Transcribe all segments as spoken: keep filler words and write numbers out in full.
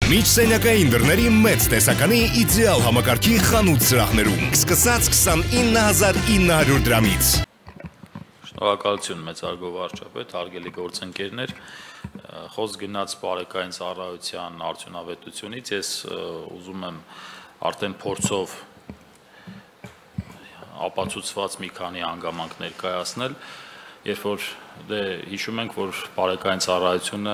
Միջսենյակային դռների մեծ տեսականի իդեալ համակարգի խանութ սրահներում սկսած քսանինը հազար ինը հարյուր դրամից։ Շնորհակալություն մեծարգո վարչապետ, հարգելի գործընկերներ, խոսք գնաց բարեկային ծառայության արդյունավետությունից, ես ուզում եմ արդեն փորձով ապացուցված մի քանի հանգամանք ներկայացնել, երբ որ դե հիշում ենք, որ բարեկային ծառայությունը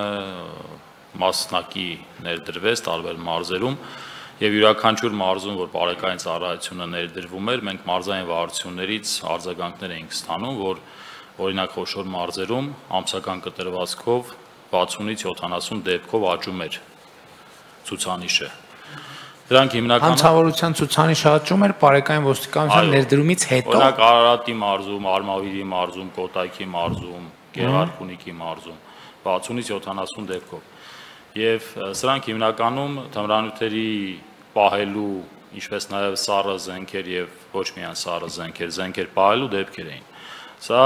մասնակի ներդրվեց տարբեր մարզերում եւ յուրաքանչյուր մարզում, որ բարեկային ծառայությունը ներդրվում էր, մենք մարզային վարչություններից արձագանքներ էինք ստանում, որ օրինակ խոշոր մարզերում ամսական կտրվածքով վաթսունից յոթանասուն դեպքով աճում էր ցուցանիշը։ Դրանք հիմնականում հանցավորության ցուցանիշը աճում էր բարեկային ոստիկանության ներդրումից հետո։ Օրինակ Արարատի մարզում, Արմավիրի մարզում, Կոտայքի մարզում, Գեղարքունիքի մարզում վաթսունից յոթանասուն դեպքով։ Եվ սրանք հիմնականում թմրանյութերի պահելու, ինչպես նաև սառը զենքեր եւ ոչ միայն սառը զենքեր, զենքեր պահելու դեպքեր էին։ Սա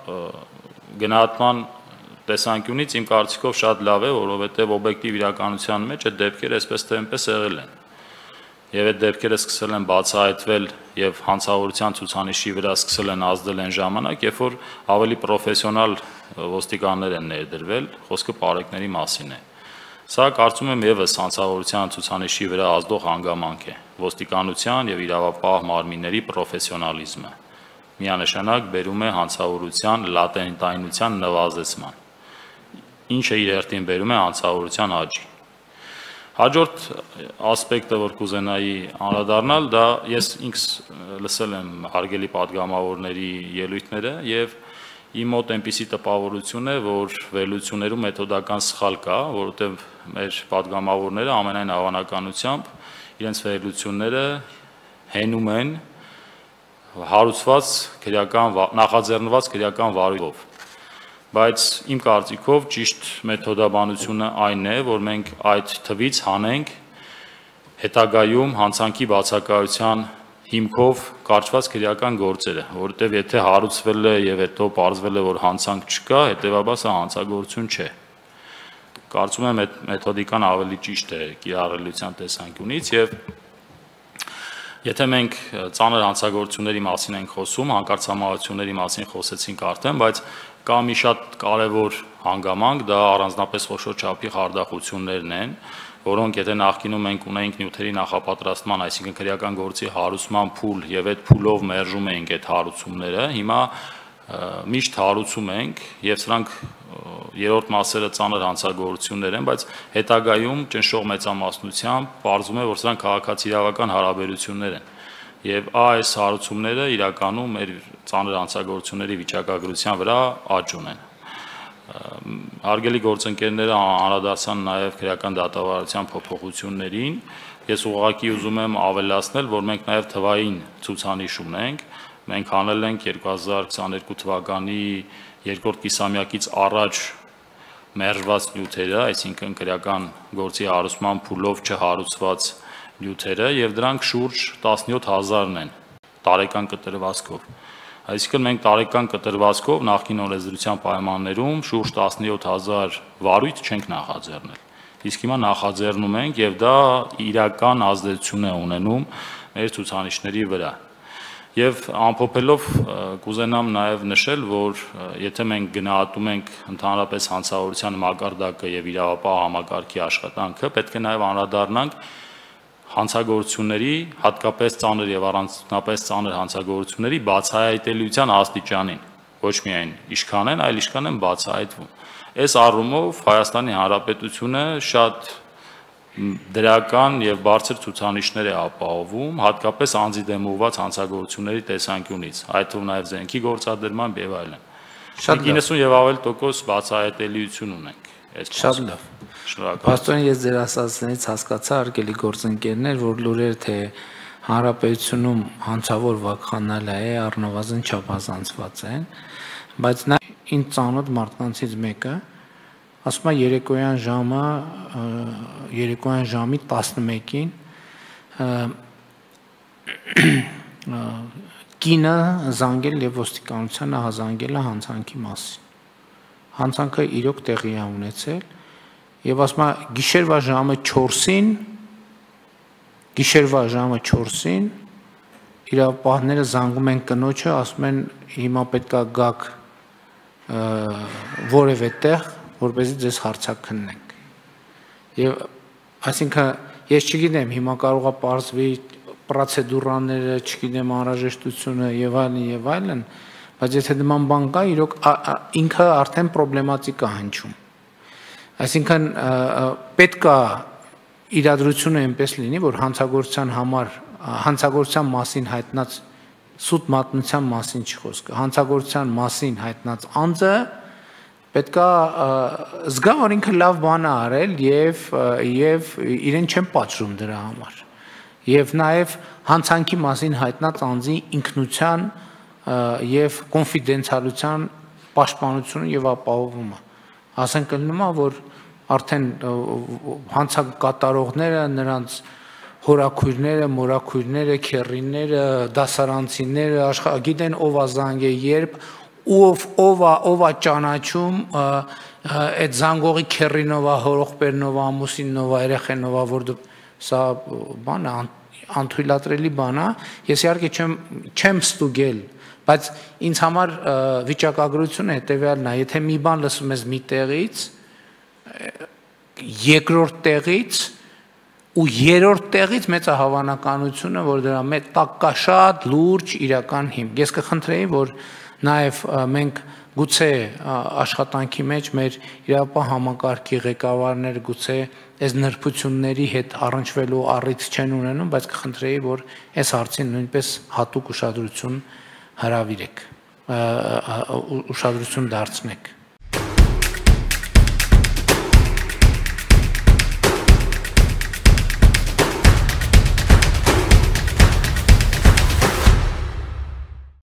գնահատման տեսանկյունից իմ կարծիքով շատ լավ է, որովհետեւ օբյեկտիվ իրականության մեջ այդ դեպքերը այսպես թե այնպես եղել են։ Եվ այդ դեպքերը սկսել են բացահայտվել եւ հանցավորության ցուցանիշի վրա սկսել են ազդել այն ժամանակ, երբ որ ավելի պրոֆեսիոնալ ոստիկաններ են ներդրվել, խոսքը պարեկների մասին է։ Սա կարծում եմ եւս հանցավորության ցուցանիշի վրա ազդող հանգամանք է ոստիկանության եւ իրավապահ մարմինների պրոֆեսիոնալիզմը միանշանակ բերում է հանցավորության լատենտայնության նվազեցման, ինչը իր հերթին բերում է հանցավորության աճի։ Հաջորդ ասպեկտը, որ կուզենայի անդրադառնալ, դա ես ինքս լսել եմ հարգելի падգամավորների ելույթները եւ իմ մոտ այնպիսի տպավորություն է, որ վերլուծություններում մեթոդական սխալ կա, որովհետև մեր падգամավորները ամենայն հավանականությամբ իրենց վերլուծությունները հենում են հարուցված քրեական նախաձեռնված քրեական վարույթով։ Բայց իմ կարծիքով ճիշտ մեթոդաբանությունը այն է, որ մենք այդ թվից հանենք հետագայում հանցանքի բացակայության հիմքով կարճված քրեական գործերը, որովհետև եթե հարուցվել է եւ հետո պարզվել է, որ հանցանք չկա, հետեւաբար սա հանցագործություն չէ։ Կարծում եմ այդ մեթոդիկան ավելի ճիշտ է կիրառելիության տեսանկյունից եւ եթե մենք ծանր հանցագործությունների մասին ենք խոսում, հանկարծամահությունների մասին խոսեցինք արդեն, բայց կա մի շատ կարևոր հանգամանք, դա առանձնապես խոշոր չափի խարդախություններն են, որոնք եթե նախկինում մենք ունեինք նյութերի նախապատրաստման, այսինքն քրեական գործի հարուցման փուլ եւ այդ փուլով մերժում էինք այդ հարուցումները, հիմա միշտ հարուցում ենք եւ սրանք երրորդ մասերը ծանր հանցագործություններ են, բայց հետագայում ճնշող մեծամասնությամբ պարզվում է, որ սրանք քաղաքացիական հարաբերություններ են եւ այս հարուցումները իրականում մեր ծանր հանցագործությունների վիճակագրության վրա աճ ունեն։ Հարգելի գործընկերները անդրադարձան նաև քրեական դատավարության փոփոխություններին։ Ես ուղղակի ուզում եմ ավելացնել, որ մենք նաև թվային ցուցանիշ ունենք։ Մենք հանել ենք երկու հազար քսաներկու թվականի երկրորդ կիսամյակից առաջ մերժված նյութերը, այսինքն քրեական գործի հարուցման փուլով չհարուցված նյութերը, եւ դրանք շուրջ տասնյոթ հազարն են տարեկան կտրվածքով։ Այսինքն մենք տարեկան կտրվածքով նախկին օրենսդրության պայմաններում շուրջ տասնյոթ հազար վարույթ չենք նախաձեռնել։ Իսկ հիմա նախաձեռնում ենք եւ դա իրական ազդեցություն է ունենում մեր ցուցանիշների վրա։ Եվ ամփոփելով կուզենամ նաև նշել, որ եթե մենք գնահատում ենք ընդհանրապես հանցավորության մակարդակը եւ իրավապահ համակարգի աշխատանքը, պետք է նաև անդրադառնանք հանցագործությունների, հատկապես ծանր եւ առանձնապես ծանր հանցագործությունների բացահայտելիության աստիճանին, ոչ միայն ինչքան են, այլ ինչքան են բացահայտվում։ Այս առումով Հայաստանի Հանրապետությունը շատ դրական եւ բարձր ցուցանիշներ է ապահովում, հատկապես անձի դեմ ուղղված հանցագործությունների տեսանկյունից, այդ թվում նաեւ զենքի գործադրմամբ եւ այլն։ Շատ իննսուն եւ ավել տոկոս բացահայտելիություն ունենք։ Շատ լավ։ Պաստորեն, ես ձեր ասածներից հասկացա, հարգելի գործընկերներ, որ լուրերը թե հանրապետությունում հանցավոր վակխանալը է, առնվազն չափազանցված են, բայց նա ինձ ծանոթ մարդկանցից մեկը ասում է երեկոյան ժամը երեկոյան ժամի տասնմեկին կինը զանգել եւ ոստիկանությանը հազանգել է հանցանքի մասին։ Հանցանքը իրոք տեղի է ունեցել եւ ասում է գիշերվա ժամը չորսին գիշերվա ժամը չորսին իրավապահները զանգում են կնոջը, ասում են հիմա պետք է գաք որևէ տեղ, որպեսզի ձեզ հարցաքննենք։ Եվ այսինքն ես չգիտեմ, հիմա կարող է պարզվի պրոցեդուրաները, չգիտեմ, անհրաժեշտությունը եւ այլն եւ այլն, բայց եթե նման բան կա, իրոք ինքը արդեն պրոբլեմատիկ է հնչում։ Այսինքն պետք է իրադրությունը այնպես լինի, որ հանցագործության համար հանցագործության մասին հայտնած սուտ մատնության մասին չի խոսքը, հանցագործության մասին հայտնած անձը պետք է զգա, որ ինքը լավ բան է արել եւ եւ իրեն չեն պատժում դրա համար։ Եվ նաեւ հանցանքի մասին հայտնած անձի ինքնության եւ կոնֆիդենցիալության պաշտպանությունը եւ ապահովումը։ Ասենք լինում է, որ արդեն հանցակատարողները նրանց հորաքույրները, մորաքույրները, քեռիները, դասարանցիները, աշխա գիտեն ով է զանգե երբ, ով ով է ով է ճանաչում այդ զանգողի քեռինով է, հորողբերնով է, ամուսինով է, երեխենով է, որ սա բան է, անթույլատրելի բան է, ես իհարկե չեմ չեմ ստուգել, բայց ինձ համար վիճակագրությունը հետեւյալն է, եթե մի բան լսում ես մի տեղից, երկրորդ տեղից ու երրորդ տեղից մեծ է հավանականությունը, որ դրա մեջ տակ կա շատ լուրջ իրական հիմք։ Ես կխնդրեի, որ նաև մենք գուցե աշխատանքի մեջ մեր իրավապահ համակարգի ղեկավարները գուցե այս նրբությունների հետ առնչվելու առիթ չեն ունենում, բայց կխնդրեի, որ այս հարցին նույնպես հատուկ ուշադրություն հրավիրեք, ուշադրություն դարձնեք։